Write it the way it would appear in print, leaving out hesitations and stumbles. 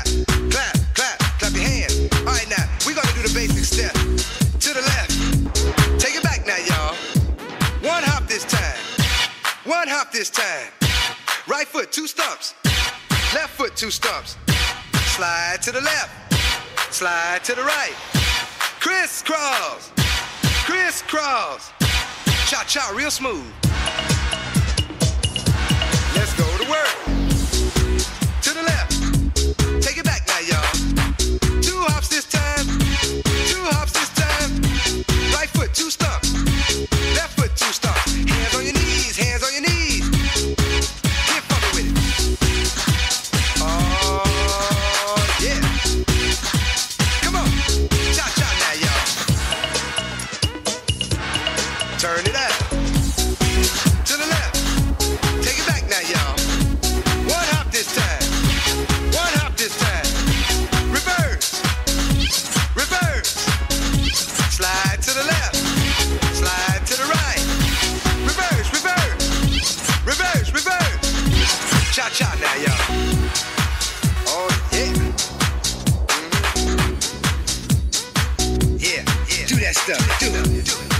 clap, clap, clap, clap your hands. All right, now, we're gonna do the basic step. To the left. Take it back now, y'all. One hop this time. One hop this time. Right foot, 2 stumps. Left foot, 2 stumps. Slide to the left. Slide to the right. Crisscross. Crisscross. Cha-cha, real smooth. Let's go to work. To the left. Take it back now, y'all. 2 hops this time. 2 hops this time. Right foot, 2 stumps. Left foot, 2 stumps. Hands on your knees. Hands on your knees. Get funky with it. Oh, yeah. Come on. Cha-cha now, y'all. Turn it out. To the left. Take it back now, y'all. 1 hop this time. 1 hop this time. Reverse. Reverse. Slide to the left. Slide to the right. Reverse, reverse. Reverse, reverse. Cha-cha now, y'all. Oh, yeah. Yeah, yeah. Do that stuff. Do it.